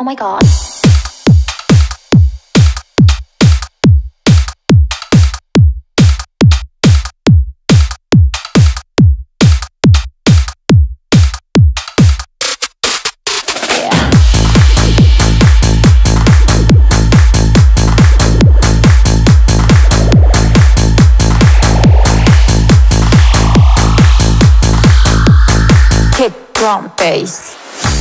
Oh my god. Kick, drum, bass.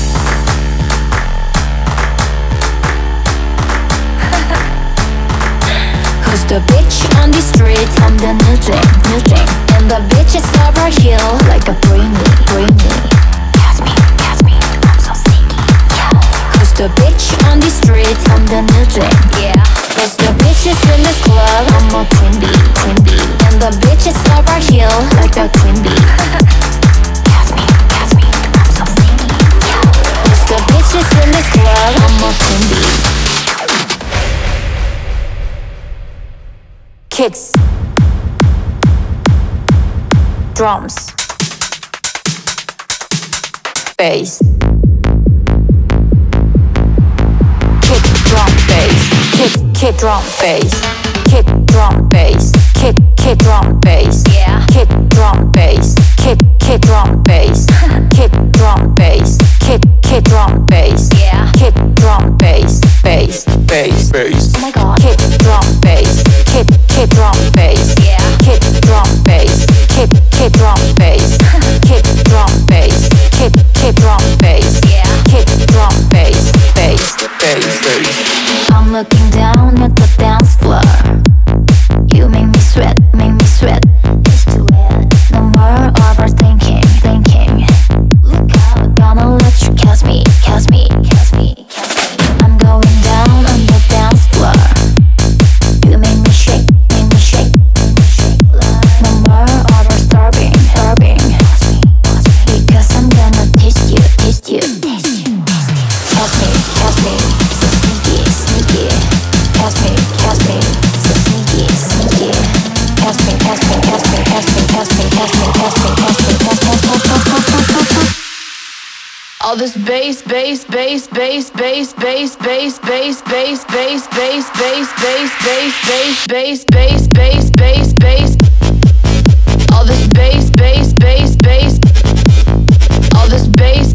Who's the bitch on the street? I'm the new thing. And the bitches over here like a brainy. Catch me, I'm so sneaky. Yeah. Who's the bitch on the street? I'm the new thing. Yeah. Who's the bitches in this club? I'm a queen bee. And the bitches over here like a queen bee. Catch me, I'm so sneaky. Yeah. Who's the bitches in this club? I'm a queen bee. Kicks, drums, bass. Kick, drum, bass. Kick, drum, bass. Kick, drum, bass. Kick, drum, bass. Yeah. Kick, drum, bass. Kick, drum, bass. Kick, drum, bass. Kick, drum, bass. Yeah. Kick, drum, bass. Bass. Oh my god. Kick, drum, bass. Kick, drum, bass. Yeah. Kick, drum, bass. Kick, drum, bass. Kick, drum, bass. Kick, drum, bass. Yeah. Kick, drum, bass. I'm looking down at the dance floor. You make me sweat. It's too wet. No more overthinking. Look out, gonna let you catch me. I'm going down on the dance floor. You make me shake. No more overstarving. Because I'm gonna taste you. Catch me, so sneaky. Catch me, so sneaky. Catch me. All this bass. All this bass. All this bass.